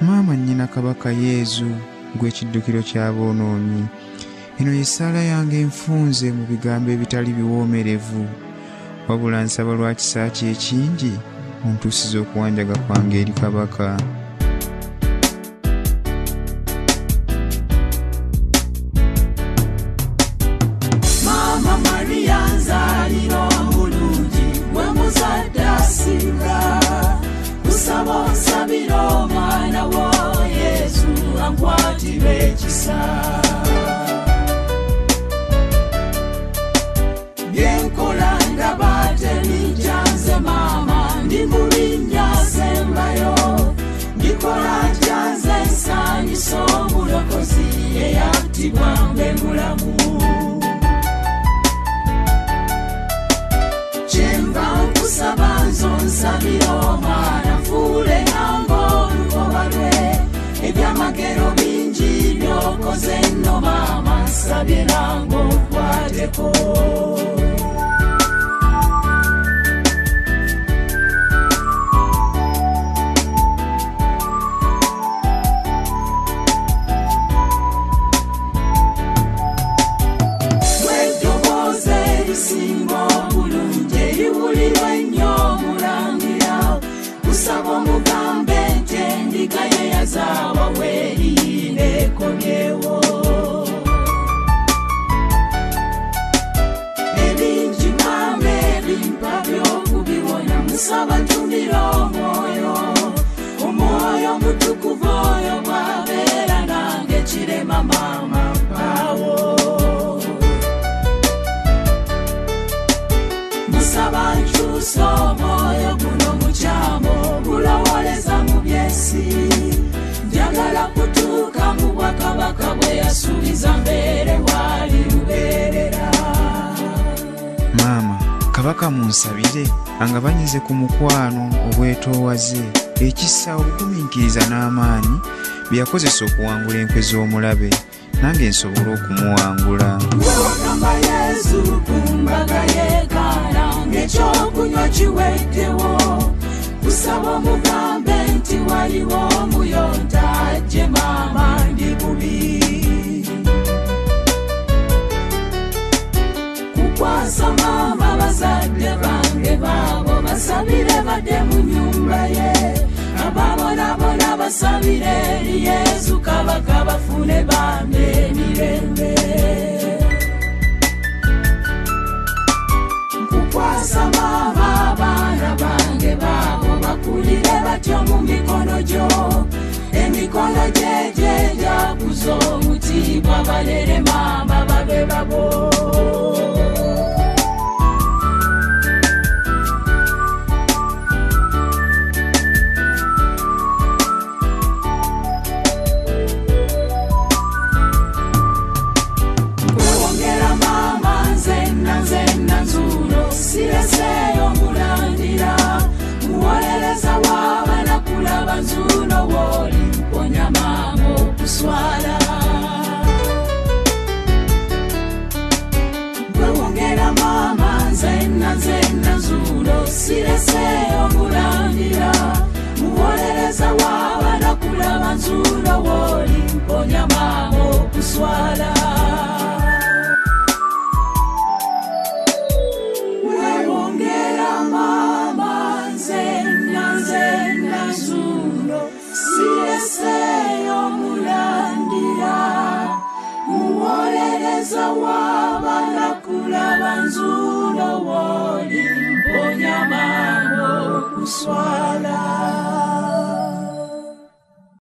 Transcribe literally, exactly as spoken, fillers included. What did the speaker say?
Maama nnyina Kabaka Yezu gw'ekiddukiro ky'aboonoonyi, eno y'essaala yange enfunze mu bigambo ebitali biwoomerevu, wabula nsaba lwa kisa kye ekingi ontuusiza okuwanjaga kwange eri Kabaka. Mama Maria nzalira omulungi gwe muzadde asinga, kusaba onsabira omwana wo Yesu ankwatirwe ekisa. Byenkola ndaba tebijjanze maama, ndi mu linnya sembayo, ndikola njanze nsanyusa omulokozi eyattibwa mbe mulamu. Kyemba nkusaba nzo nsabira omwana nfuule nange olukoba lwe, ebyamagero bingi byokoze nno maama, nsabye nange onkwateko. Kusaba omugambe nti endiga ye yazaawa weeri neekomyewo. Ebingi maama ebimpa by'okubiwona, musaba ntumira omwoyo, omwoyo mutukuvu oyo bw'abeera nange kirema maama mpaawo. Musaba nkyusa omwoyo guno mukyamo, bulowoleza mu by'ensi, njagala kutuuka mu bwakabaka bwe yasuubiza mbeere waali lubeerera. Maama, Kabaka munsabire angabanyize ku mukwano obwetoowaze, ekisa, obugumiikiriza n'amaanyi bye yakozesa okuwangula enkwe z'omulabe, nange nsobole okumuwangula. Wagamba Yesu ku mbaga y'ekaana ng'ekyokunywa kiweddewo, kusaba omugambe nti waliwo omuyonta ajje maama ndi bubi. Kukwasa maama bazadde bange baabo basabire badde mu nnyumba ye, abaabonabona basabire eri Yesu Kabaka bafune bambe emirembe. Nkukwasa maama abaana bange baabo bakulire batyo mu mikono gyo, emikono gye gye gyakuza omutiibwa, balere maama babe babo. Sireseyo mulandira, muwolereza w'abaana kulaba nzuuno w'oli, mponya maama okuswala. Gwewongera maama nzenna nzenna nzuuno, sireseyo mulandira, muwolereza w'abaana kulaba nzuuno w'oli, mponya maama okuswala. Wabana kulaba nzuuno w'oli, mponya maama okuswala.